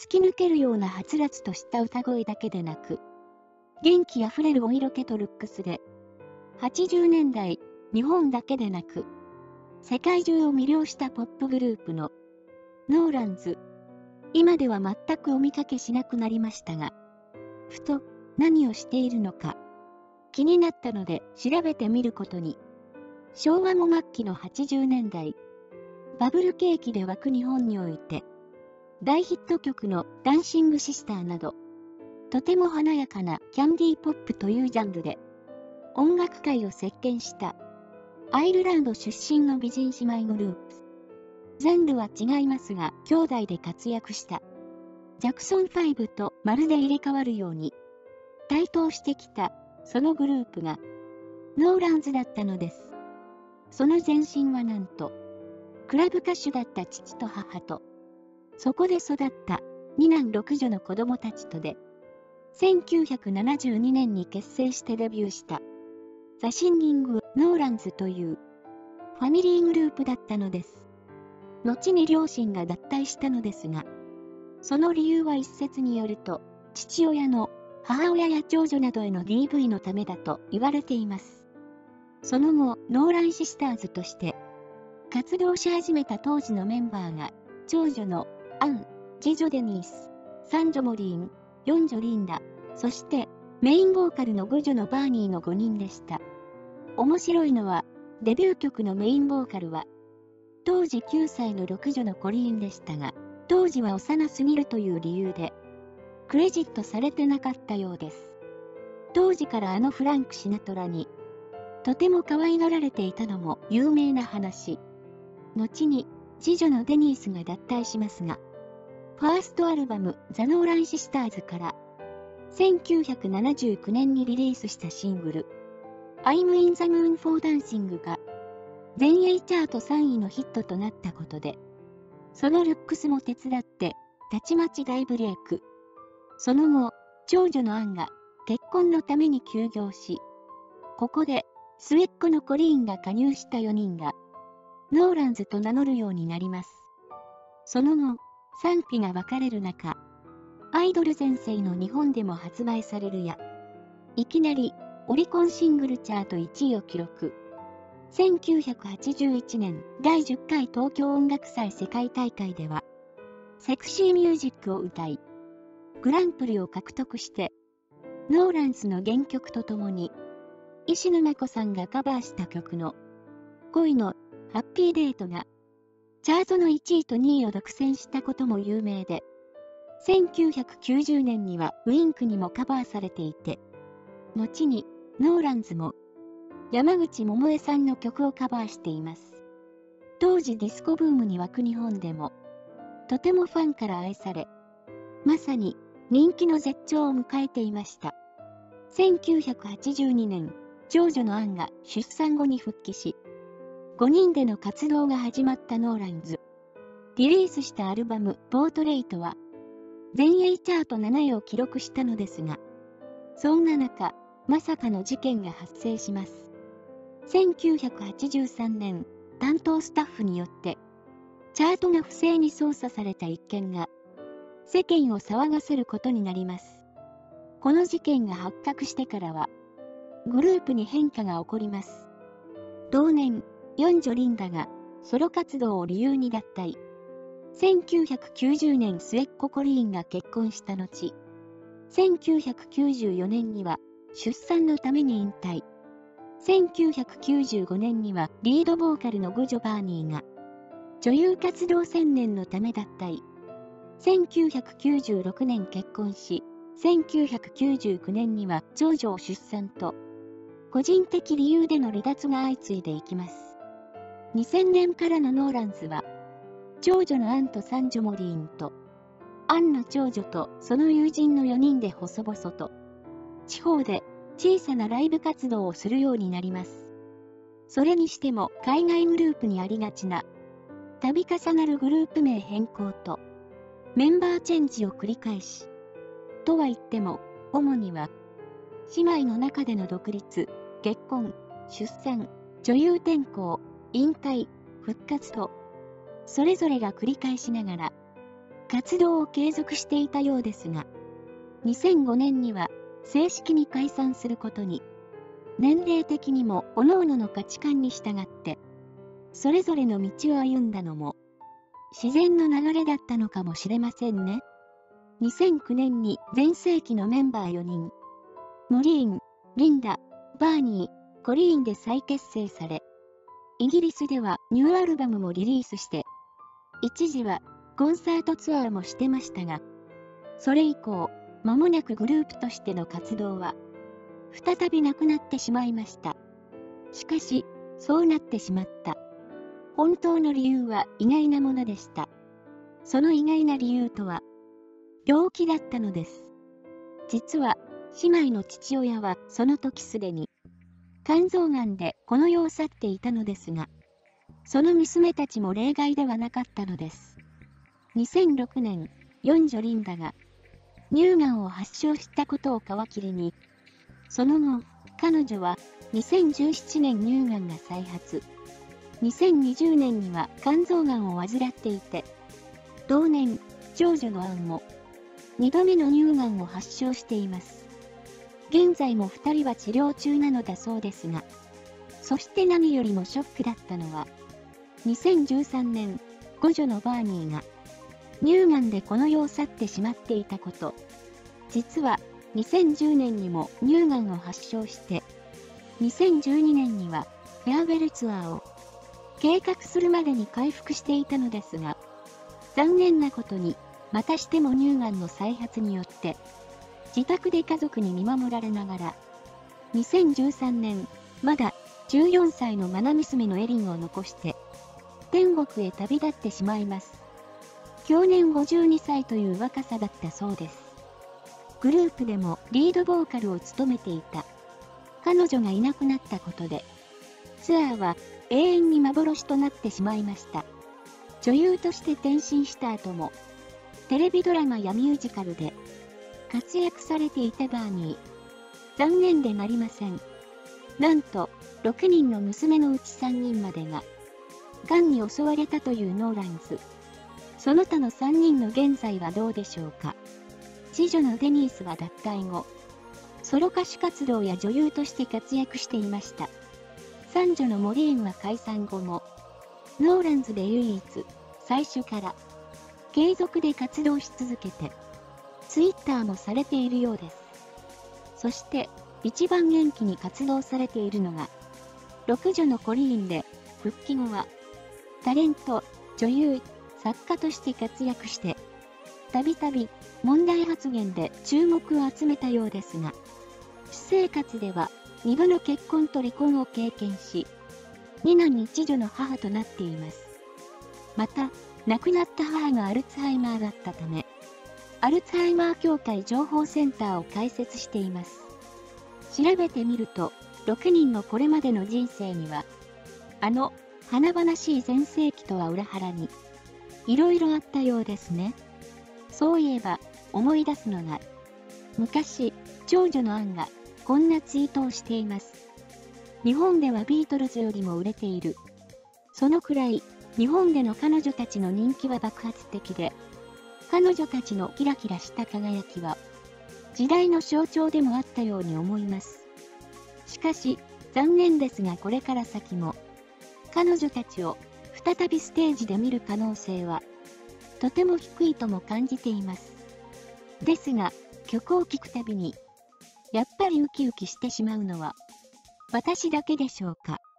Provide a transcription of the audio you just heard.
突き抜けるようなはつらつとした歌声だけでなく、元気あふれるお色気とルックスで、80年代、日本だけでなく、世界中を魅了したポップグループのノーランズ。今では全くお見かけしなくなりましたが、ふと何をしているのか気になったので調べてみることに。昭和も末期の80年代、バブル景気で沸く日本において、大ヒット曲のダンシングシスターなど、とても華やかなキャンディーポップというジャンルで、音楽界を席巻したアイルランド出身の美人姉妹グループ。ジャンルは違いますが、兄弟で活躍したジャクソン5とまるで入れ替わるように台頭してきたそのグループがノーランズだったのです。その前身はなんと、クラブ歌手だった父と母と、そこで育った2男6女の子供たちとで、1972年に結成してデビューしたザ・シンギング・ノーランズというファミリーグループだったのです。後に両親が脱退したのですが、その理由は一説によると、父親の母親や長女などへの DV のためだと言われています。その後、ノーランシスターズとして活動し始めた当時のメンバーが、長女のアン、次女デニース、三女モリーン、四女リンダ、そしてメインボーカルの五女のバーニーの5人でした。面白いのは、デビュー曲のメインボーカルは、当時9歳の6女のコリーンでしたが、当時は幼すぎるという理由で、クレジットされてなかったようです。当時からフランク・シナトラに、とても可愛がられていたのも有名な話。後に、次女のデニースが脱退しますが、ファーストアルバム、ザ・ノーランシスターズから、1979年にリリースしたシングル、I'm in the Moon for Dancing が、全英チャート3位のヒットとなったことで、そのルックスも手伝って、たちまち大ブレイク。その後、長女のアンが結婚のために休業し、ここで末っ子のコリーンが加入した4人が、ノーランズと名乗るようになります。その後、賛否が分かれる中、アイドル全盛の日本でも発売されるや、いきなりオリコンシングルチャート1位を記録。1981年第10回東京音楽祭世界大会では、セクシーミュージックを歌い、グランプリを獲得して、ノーランズの原曲とともに、石沼子さんがカバーした曲の恋のハッピーデートが、チャートの1位と2位を独占したことも有名で、1990年にはウィンクにもカバーされていて、後にノーランズも山口百恵さんの曲をカバーしています。当時ディスコブームに沸く日本でも、とてもファンから愛され、まさに人気の絶頂を迎えていました。1982年、長女のアンが出産後に復帰し、5人での活動が始まったノーランズ。リリースしたアルバム、ポートレイトは、全英チャート7位を記録したのですが、そんな中、まさかの事件が発生します。1983年、担当スタッフによって、チャートが不正に操作された一件が、世間を騒がせることになります。この事件が発覚してからは、グループに変化が起こります。同年、四女リンダがソロ活動を理由に脱退。1990年末っ子コリーンが結婚した後、1994年には出産のために引退。1995年にはリードボーカルの五女バーニーが女優活動専念のため脱退。1996年結婚し、1999年には長女を出産と、個人的理由での離脱が相次いでいきます。2000年からのノーランズは、長女のアンと三女モリーンと、アンの長女とその友人の4人で細々と、地方で小さなライブ活動をするようになります。それにしても海外グループにありがちな、度重なるグループ名変更と、メンバーチェンジを繰り返し、とは言っても、主には、姉妹の中での独立、結婚、出産、女優転向、引退、復活と、それぞれが繰り返しながら、 活動を継続していたようですが、2005年には正式に解散することに、年齢的にも各々の価値観に従って、それぞれの道を歩んだのも、自然の流れだったのかもしれませんね。2009年に全盛期のメンバー4人、モリーン、リンダ、バーニー、コリーンで再結成され、イギリスではニューアルバムもリリースして、一時はコンサートツアーもしてましたが、それ以降、間もなくグループとしての活動は、再びなくなってしまいました。しかし、そうなってしまった。本当の理由は意外なものでした。その意外な理由とは、病気だったのです。実は、姉妹の父親はその時すでに、肝臓がんでこの世を去っていたのですが、その娘たちも例外ではなかったのです。2006年、四女リンダが、乳がんを発症したことを皮切りに、その後、彼女は2017年乳がんが再発、2020年には肝臓がんを患っていて、同年、長女のアンも2度目の乳がんを発症しています。現在も2人は治療中なのだそうですが、そして何よりもショックだったのは、2013年、五女のバーニーが乳がんでこの世を去ってしまっていたこと。実は2010年にも乳がんを発症して、2012年にはフェアウェルツアーを計画するまでに回復していたのですが、残念なことにまたしても乳がんの再発によって、自宅で家族に見守られながら、2013年、まだ14歳の愛娘のエリンを残して、天国へ旅立ってしまいます。去年52歳という若さだったそうです。グループでもリードボーカルを務めていた彼女がいなくなったことで、ツアーは永遠に幻となってしまいました。女優として転身した後も、テレビドラマやミュージカルで活躍されていたバーニー。残念でなりません。なんと、6人の娘のうち3人までが、癌に襲われたというノーランズ。その他の3人の現在はどうでしょうか。次女のデニースは脱退後、ソロ歌手活動や女優として活躍していました。三女のモリーンは解散後も、ノーランズで唯一、最初から、継続で活動し続けて、ツイッターもされているようです。そして、一番元気に活動されているのが、6女のコリーンで、復帰後は、タレント、女優、作家として活躍して、たびたび問題発言で注目を集めたようですが、私生活では2度の結婚と離婚を経験し、2男1女の母となっています。また、亡くなった母がアルツハイマーだったため、アルツハイマー協会情報センターを開設しています。調べてみると、6人のこれまでの人生には、華々しい全盛期とは裏腹に、いろいろあったようですね。そういえば、思い出すのが、昔、長女のアンが、こんなツイートをしています。日本ではビートルズよりも売れている。そのくらい、日本での彼女たちの人気は爆発的で、彼女たちのキラキラした輝きは、時代の象徴でもあったように思います。しかし、残念ですがこれから先も、彼女たちを再びステージで見る可能性は、とても低いとも感じています。ですが、曲を聴くたびに、やっぱりウキウキしてしまうのは、私だけでしょうか。